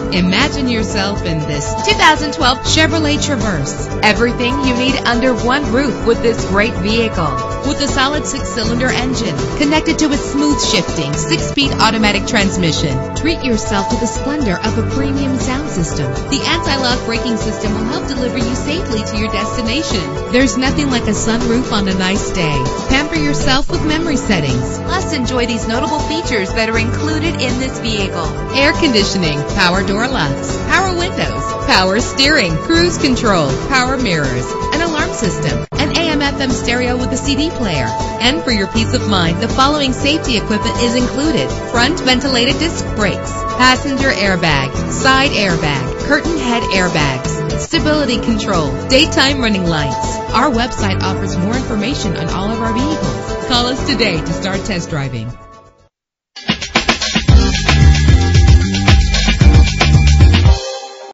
Imagine yourself in this 2012 Chevrolet Traverse. Everything you need under one roof with this great vehicle. With a solid 6-cylinder engine connected to a smooth shifting 6-speed automatic transmission. Treat yourself to the splendor of a premium sound system. The anti-lock braking system will help deliver you safely to your destination. There's nothing like a sunroof on a nice day. Pamper yourself with memory settings. Plus, enjoy these notable features that are included in this vehicle: air conditioning, power door locks, power windows, power steering, cruise control, power mirrors, an alarm system, an AM/FM stereo with a CD player. And for your peace of mind, the following safety equipment is included: front ventilated disc brakes, passenger airbag, side airbag, curtain head airbags, stability control, daytime running lights. Our website offers more information on all of our vehicles. Call us today to start test driving.